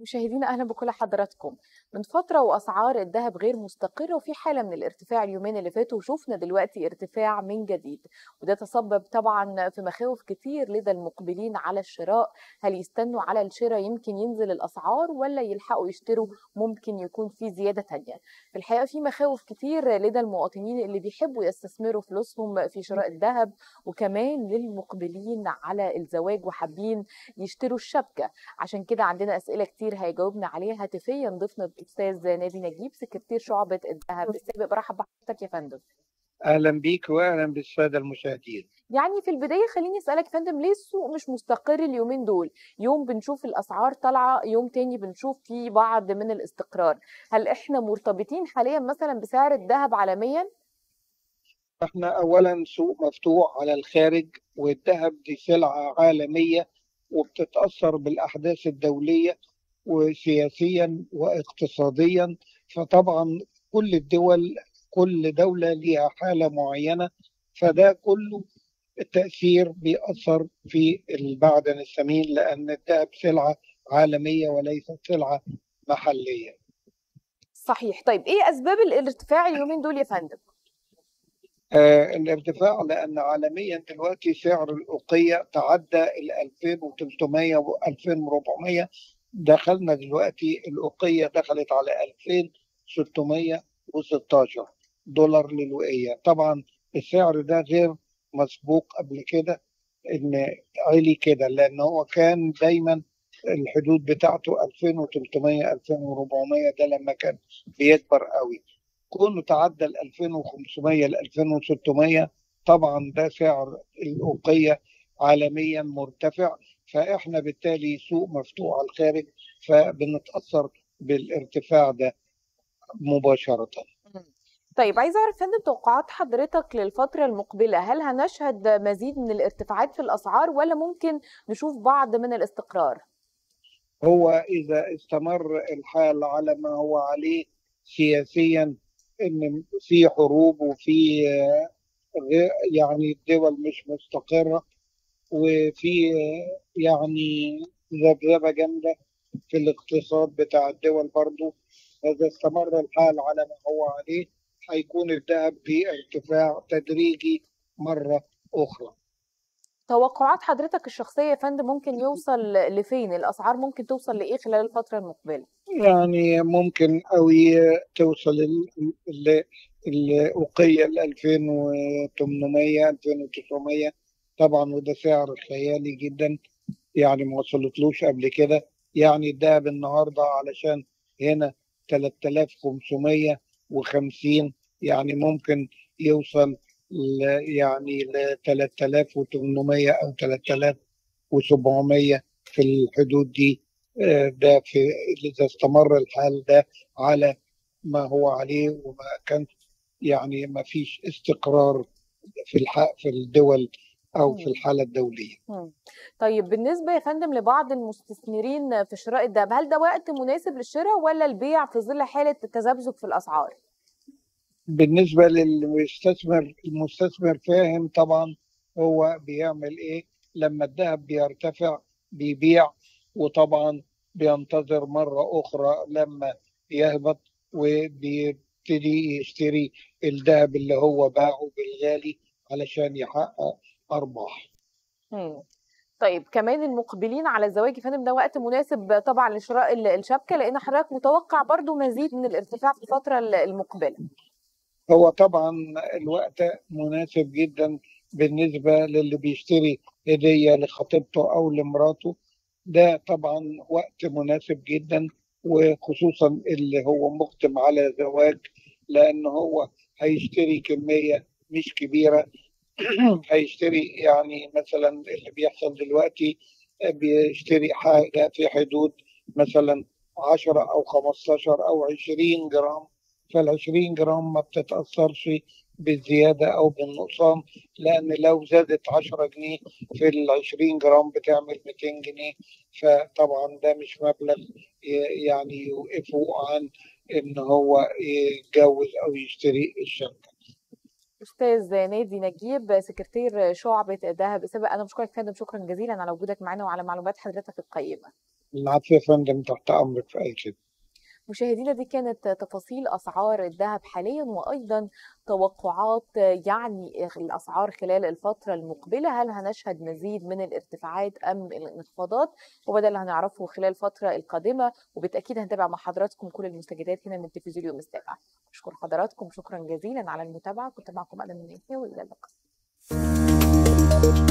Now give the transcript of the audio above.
مشاهدينا اهلا بكل حضراتكم. من فتره واسعار الذهب غير مستقره وفي حاله من الارتفاع اليومين اللي فاتوا، وشوفنا دلوقتي ارتفاع من جديد، وده تسبب طبعا في مخاوف كتير لدى المقبلين على الشراء. هل يستنوا على الشراء يمكن ينزل الاسعار، ولا يلحقوا يشتروا ممكن يكون في زياده تانية؟ في الحقيقه في مخاوف كتير لدى المواطنين اللي بيحبوا يستثمروا فلوسهم في شراء الذهب، وكمان للمقبلين على الزواج وحابين يشتروا الشبكه. عشان كده عندنا أسئلة كتير هيجاوبنا عليها هاتفيا ضيفنا الأستاذ نادي نجيب، سكرتير شعبة الذهب السابق. برحب بحضرتك يا فندم. أهلا بيك وأهلا بالسادة المشاهدين. يعني في البداية خليني أسألك يا فندم، ليه السوق مش مستقر اليومين دول؟ يوم بنشوف الأسعار طالعة، يوم تاني بنشوف فيه بعض من الاستقرار. هل إحنا مرتبطين حاليا مثلا بسعر الذهب عالميا؟ احنا أولا سوق مفتوح على الخارج، والذهب دي سلعة عالمية وبتتأثر بالأحداث الدولية وسياسيا واقتصاديا. فطبعا كل الدول، كل دولة ليها حالة معينة، فده كله التأثير بيأثر في المعدن الثمين، لأن الذهب سلعة عالمية وليست سلعة محلية. صحيح. طيب إيه أسباب الارتفاع اليومين دول يا فندم؟ الارتفاع لأن عالميا دلوقتي سعر الأوقية تعدى ال 2300 و 2400. دخلنا دلوقتي الأوقية دخلت على 2616 دولار للوقية. طبعا السعر ده غير مسبوق قبل كده إن عالي كده، لأن هو كان دايما الحدود بتاعته 2300 2400، ده لما كان بيكبر قوي. كونه تعدى ال 2500 ل 2600، طبعا ده سعر الأوقية عالميا مرتفع، فاحنا بالتالي سوق مفتوح على الخارج، فبنتأثر بالارتفاع ده مباشرة. مم. طيب عايزة أعرف يا فندم توقعات حضرتك للفترة المقبلة، هل هنشهد مزيد من الارتفاعات في الأسعار، ولا ممكن نشوف بعض من الاستقرار؟ هو إذا استمر الحال على ما هو عليه سياسيا، إن في حروب وفي يعني الدول مش مستقرة، وفي يعني ذبذبة جامدة في الاقتصاد بتاع الدول برضو. إذا استمر الحال على ما هو عليه، هيكون الذهب في ارتفاع تدريجي مرة أخرى. توقعات حضرتك الشخصية يا فندم ممكن يوصل لفين؟ الأسعار ممكن توصل لإيه خلال الفترة المقبلة؟ يعني ممكن قوي توصل الأوقية ل 2800 2900 طبعا، وده سعر خيالي جدا، يعني ما وصلتلوش قبل كده. يعني الدهب النهارده علشان هنا 3550، يعني ممكن يوصل يعني ل 3800 او 3700 في الحدود دي. ده في اذا استمر الحال ده على ما هو عليه، وما كان يعني ما فيش استقرار في الدول او في مم. الحالة الدولية. مم. طيب بالنسبة يا فندم لبعض المستثمرين في شراء الذهب، هل ده وقت مناسب للشراء ولا البيع في ظل حالة تذبذب في الأسعار؟ بالنسبة للمستثمر، المستثمر فاهم طبعا هو بيعمل ايه. لما الذهب بيرتفع بيبيع، وطبعا بينتظر مرة أخرى لما يهبط وبيبتدي يشتري الذهب اللي هو باعه بالغالي علشان يحقق أرباح. مم. طيب كمان المقبلين على الزواج يا فندم، ده وقت مناسب طبعا لشراء الشبكة، لأن حضرتك متوقع برضو مزيد من الارتفاع في الفترة المقبلة. هو طبعا الوقت مناسب جدا بالنسبة للي بيشتري هدية لخطيبته أو لمراته. ده طبعا وقت مناسب جدا، وخصوصا اللي هو مقدم على زواج، لأن هو هيشتري كمية مش كبيرة. هيشتري يعني مثلا اللي بيحصل دلوقتي، بيشتري حاجة في حدود مثلا 10 أو 15 أو 20 جرام. فال 20 جرام ما بتتأثرش بالزيادة أو بالنقصان، لأن لو زادت 10 جنيه في ال 20 جرام بتعمل 200 جنيه. فطبعا ده مش مبلغ يعني يوقفه عن إن هو يتجوز أو يشتري الشقة. أستاذ نادي نجيب، سكرتير شعبة الذهب السابق، أنا بشكرك يا فندم شكرا جزيلا على وجودك معنا وعلى معلومات حضرتك القيمة. العفو يا فندم، تحت أمرك في أي خدمة. مشاهدينا دي كانت تفاصيل أسعار الذهب حاليا، وأيضا توقعات يعني الأسعار خلال الفترة المقبلة. هل هنشهد مزيد من الارتفاعات أم الانخفاضات؟ وبدل اللي هنعرفه خلال الفترة القادمة، وبالتأكيد هنتابع مع حضراتكم كل المستجدات هنا من تلفزيون اليوم السابع. أشكر حضراتكم شكرا جزيلا على المتابعة. كنت معكم أنا من يحيى، وإلى اللقاء.